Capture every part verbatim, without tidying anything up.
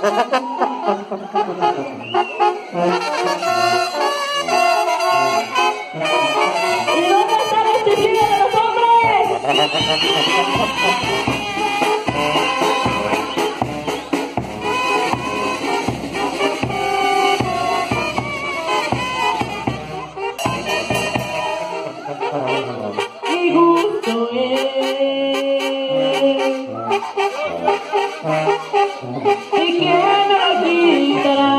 ¿Y dónde está la disciplina de los hombres? Mi gusto es, y que me lo quitará.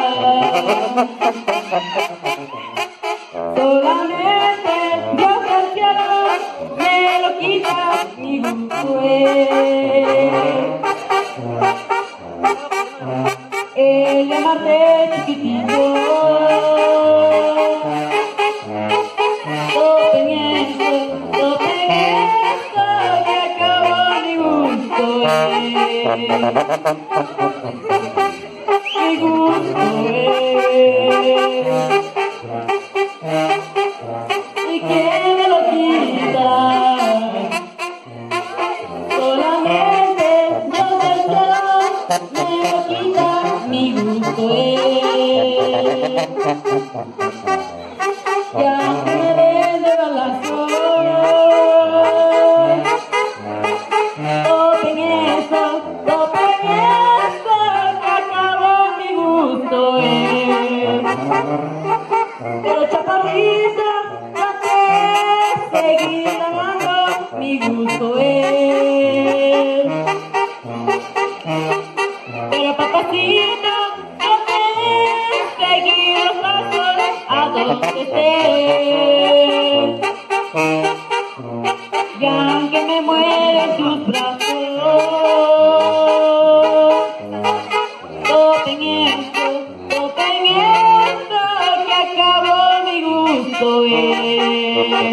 Solamente Dios del cielo me lo quita, mi gusto es el llamarte chiquitito. Topen eso, topen eso, que acabó mi gusto es, mi gusto es, y que me lo quita. Solamente Dios del cielo me lo quita, mi gusto es. Ya que me den de balazo, topen eso, topen eso, que acabó mi gusto es. Pero chaparrita, ya te seguir amando, mi gusto es. Pero papacito, yo te seguir los pasos a donde estés. Y aunque me muera en tus brazos, topen esto, topen esto, que acabó mi gusto es.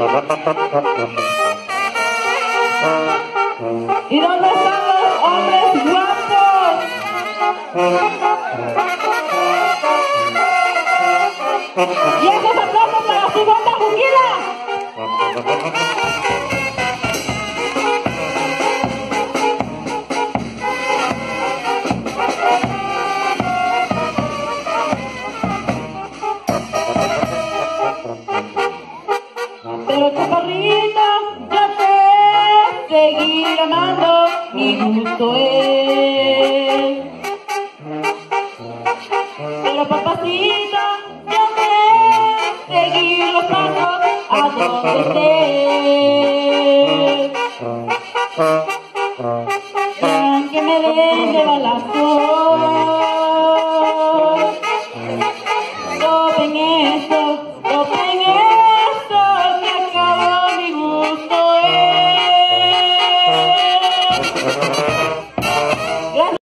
¿Y dónde están los hombres guapos? Y esos aplausos para su banda Juquila. Pero chaparrito, yo te seguir amando, mi gusto es. Pero papacito, yo te seguir los pasos a donde estés. Y aunque me den de balazo,